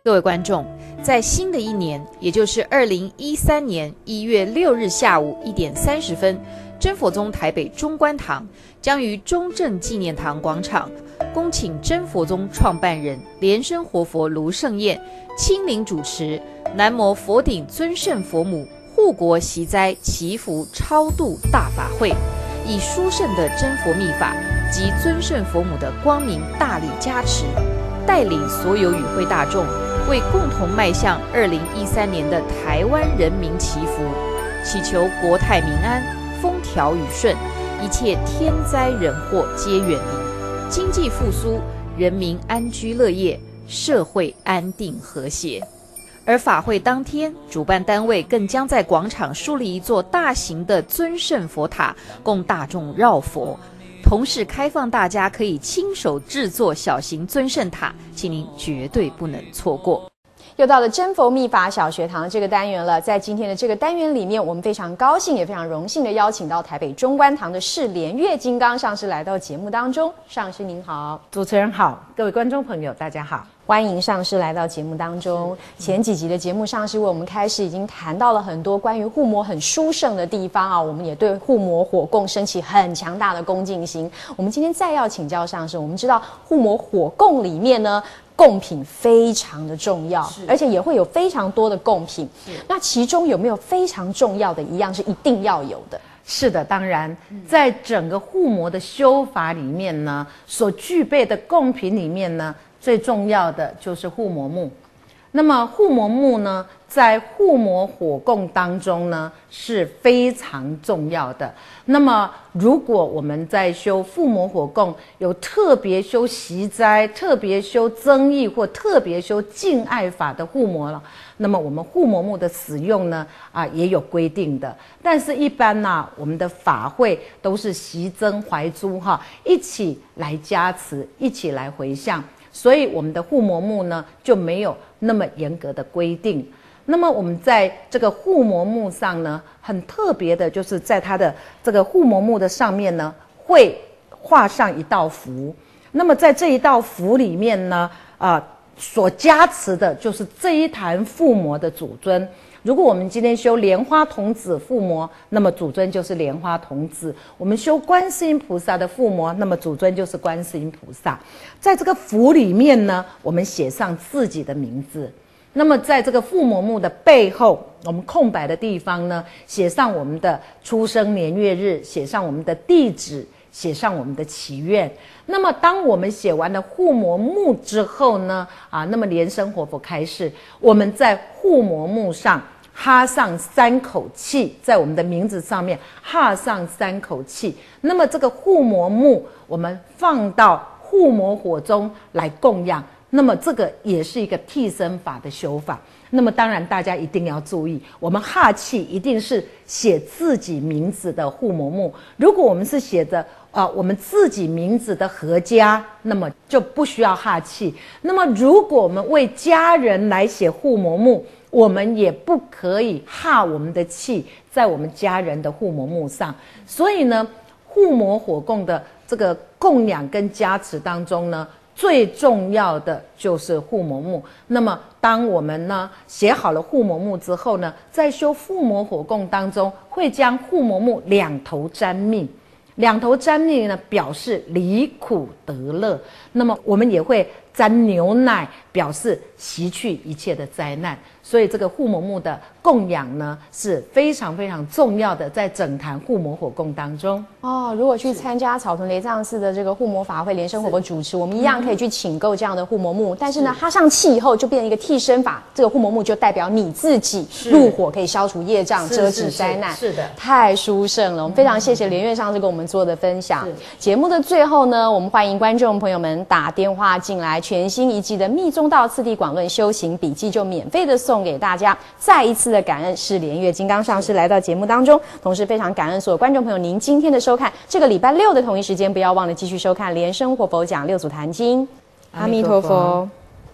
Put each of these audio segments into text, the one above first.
各位观众，在新的一年，也就是2013年1月6日下午1点30分，真佛宗台北中观堂将于中正纪念堂广场恭请真佛宗创办人莲生活佛卢胜彦亲临主持南无佛顶尊胜佛母护国息灾祈福超度大法会，以殊胜的真佛密法及尊胜佛母的光明大力加持，带领所有与会大众为共同迈向2013年的台湾人民祈福，祈求国泰民安、风调雨顺，一切天灾人祸皆远离，经济复苏，人民安居乐业，社会安定和谐。而法会当天，主办单位更将在广场树立一座大型的尊胜佛塔，供大众绕佛，同时开放大家可以亲手制作小型尊胜塔，请您绝对不能错过。 又到了真佛密法小学堂这个单元了，在今天的这个单元里面，我们非常高兴也非常荣幸的邀请到台北中观堂的释莲月金刚上师来到节目当中。上师您好。 主持人好，各位观众朋友大家好， 欢迎上师来到节目当中。前几集的节目，上师为我们开始已经谈到了很多关于护摩很殊胜的地方啊，我们也对护摩火供升起很强大的恭敬心。我们今天再要请教上师，我们知道护摩火供里面呢，贡品非常的重要，而且也会有非常多的贡品。那其中有没有非常重要的一样是一定要有的？ 是的，当然，在整个护摩的修法里面呢，所具备的贡品里面呢，最重要的就是护摩木。那么护摩木呢，在护摩火供当中呢是非常重要的。那么如果我们在修护摩火供，有特别修息灾、特别修增益或特别修敬爱法的护摩了，那么我们护摩木的使用呢也有规定的。但是一般呢，我们的法会都是息增怀诛一起来加持，一起来回向。所以我们的护摩木呢就没有那么严格的规定。那么我们在这个护摩木上呢，很特别的就是在它的这个护摩木的上面呢，会画上一道符。那么在这一道符里面呢，所加持的就是这一坛护摩的主尊。如果我们今天修莲花童子护摩，那么主尊就是莲花童子；我们修观世音菩萨的护摩，那么主尊就是观世音菩萨。在这个符里面呢，我们写上自己的名字。那么在这个护摩木的背后，我们空白的地方呢，写上我们的出生年月日，写上我们的地址，写上我们的祈愿。那么当我们写完了护摩木之后呢，那么莲生活佛开示，我们在护摩木上哈上3口气，在我们的名字上面哈上3口气。那么这个护摩木我们放到护摩火中来供养，那么这个也是一个替身法的修法。那么当然大家一定要注意，我们哈气一定是写自己名字的护摩木。如果我们是写着我们自己名字的合家，那么就不需要哈气。那么如果我们为家人来写护摩木，我们也不可以哈我们的气在我们家人的护摩木上。所以呢，护摩火供的这个供养跟加持当中呢，最重要的就是护摩木。那么当我们呢写好了护摩木之后呢，在修护摩火供当中，会将护摩木2头沾命。2头沾命呢，表示离苦得乐。那么我们也会沾牛奶，表示息去一切的灾难。所以这个护摩木的供养呢，是非常非常重要的，在整坛护摩火供当中。 如果去参加草屯雷藏寺的这个护摩法会，莲生活佛主持，我们一样可以去请购这样的护摩木。但是呢，它上气以后就变成一个替身法，这个护摩木就代表你自己入火，可以消除业障，遮止灾难。是的，太殊胜了。我们非常谢谢莲月上师跟我们做的分享。节目的最后呢，我们欢迎观众朋友们打电话进来，全新一季的《密宗道次第广论修行笔记》就免费的送给大家。再一次的感恩释莲月金刚上师来到节目当中，同时非常感恩所有观众朋友您今天的收看。这个礼拜6的同一时间，不要忘了继续收看莲生活佛讲6祖坛经。阿弥陀佛。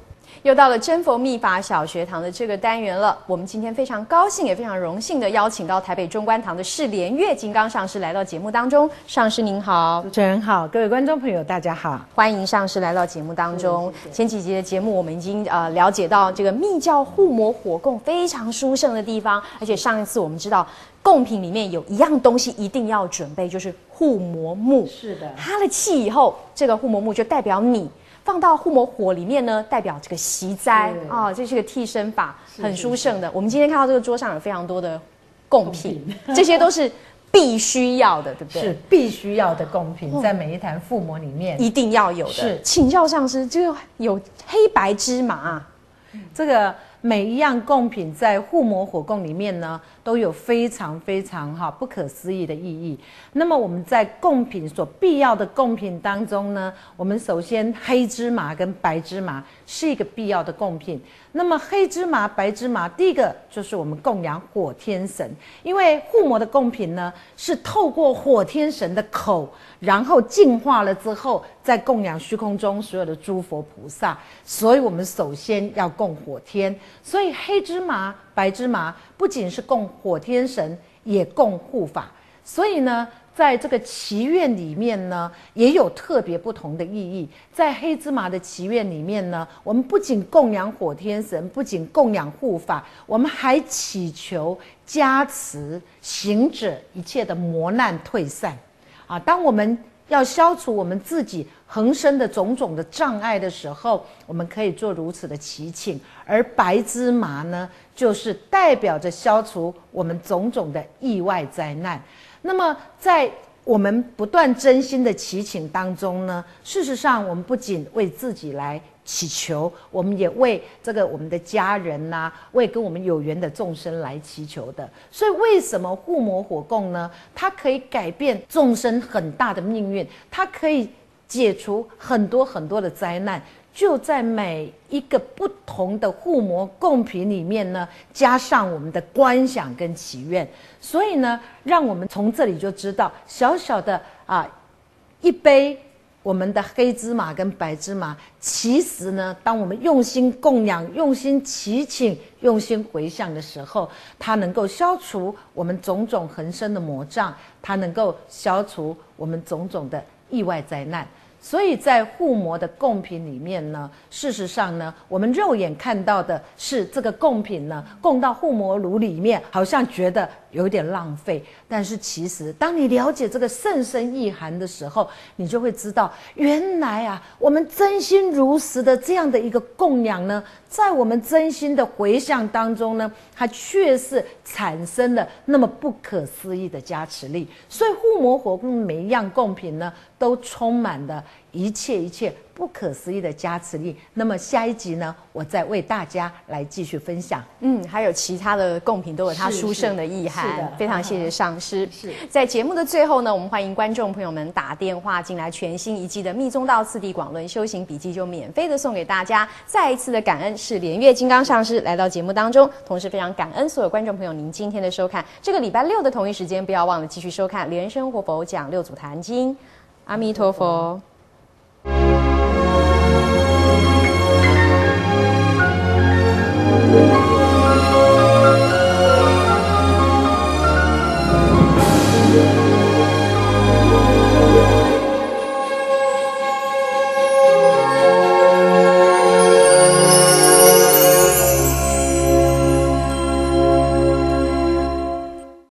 又到了真佛密法小学堂的这个单元了。我们今天非常高兴，也非常荣幸的邀请到台北中观堂的释莲月金刚上师来到节目当中。上师您好。 主持人好，各位观众朋友大家好， 欢迎上师来到节目当中。前几集的节目我们已经了解到这个密教护摩火供非常殊胜的地方，而且上一次我们知道贡品里面有一样东西一定要准备，就是护摩木。 是的， 哈了气以后，这个护摩木就代表你。放到护摩火里面呢，代表这个息灾啊，这是个替身法，很殊胜的。我们今天看到这个桌上有非常多的贡品，这些都是必须要的，对不对？ 是必须要的贡品，在每一坛附魔里面一定要有的。 是， 请教上师，这个有黑白芝麻， 这个每一样贡品在护摩火供里面呢，都有非常非常不可思议的意义。那么我们在贡品所必要的贡品当中呢，我们首先黑芝麻跟白芝麻是一个必要的贡品。那么黑芝麻、白芝麻，第一个就是我们供养火天神，因为护摩的贡品呢是透过火天神的口，然后净化了之后，再供养虚空中所有的诸佛菩萨，所以我们首先要供火天。所以黑芝麻、白芝麻不仅是供火天神，也供护法。所以呢，在这个祈愿里面呢，也有特别不同的意义。在黑芝麻的祈愿里面呢，我们不仅供养火天神，不仅供养护法，我们还祈求加持行者一切的磨难退散。当我们要消除我们自己恒生的种种的障碍的时候，我们可以做如此的祈请。而白芝麻呢，就是代表着消除我们种种的意外灾难。那么在我们不断真心的祈请当中呢，事实上我们不仅为自己来祈求，我们也为这个我们的家人啊，为跟我们有缘的众生来祈求的。所以为什么护摩火供呢？它可以改变众生很大的命运，它可以解除很多很多的灾难，就在每一个不同的护摩贡品里面呢，加上我们的观想跟祈愿。所以呢，让我们从这里就知道，小小的一杯我们的黑芝麻跟白芝麻，其实呢，当我们用心供养、用心祈请、用心回向的时候，它能够消除我们种种恒生的魔障，它能够消除我们种种的意外灾难。所以在护摩的贡品里面呢，事实上呢，我们肉眼看到的是这个贡品呢供到护摩炉里面，好像觉得有点浪费。但是其实当你了解这个甚深意涵的时候，你就会知道，原来我们真心如实的这样的一个供养呢，在我们真心的回向当中呢，它确实产生了那么不可思议的加持力。所以护摩火供每一样贡品呢，都充满了一切不可思议的加持力。那么下一集呢，我再为大家来继续分享。 还有其他的贡品都有它殊胜的意涵。 是的， 非常谢谢上师。 是在节目的最后呢，我们欢迎观众朋友们打电话进来，全新一季的《密宗道次第广论修行笔记》就免费的送给大家。再一次的感恩是莲月金刚上师来到节目当中，同时非常感恩所有观众朋友您今天的收看。这个礼拜六的同一时间，不要忘了继续收看莲生活佛讲六祖坛经。阿弥陀佛。